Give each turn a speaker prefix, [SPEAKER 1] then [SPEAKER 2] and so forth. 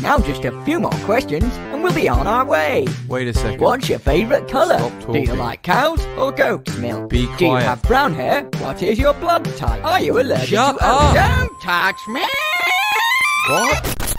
[SPEAKER 1] Now just a few more questions and we'll be on our way.
[SPEAKER 2] Wait a second.
[SPEAKER 1] What's your favourite colour?
[SPEAKER 2] Stop
[SPEAKER 1] Do you
[SPEAKER 2] talking.
[SPEAKER 1] like cows or goat's milk?
[SPEAKER 2] Be
[SPEAKER 1] Do you
[SPEAKER 2] quiet.
[SPEAKER 1] have brown hair? What is your blood type? Are you allergic
[SPEAKER 2] Shut
[SPEAKER 1] to
[SPEAKER 2] up.
[SPEAKER 1] Don't touch me!
[SPEAKER 2] What?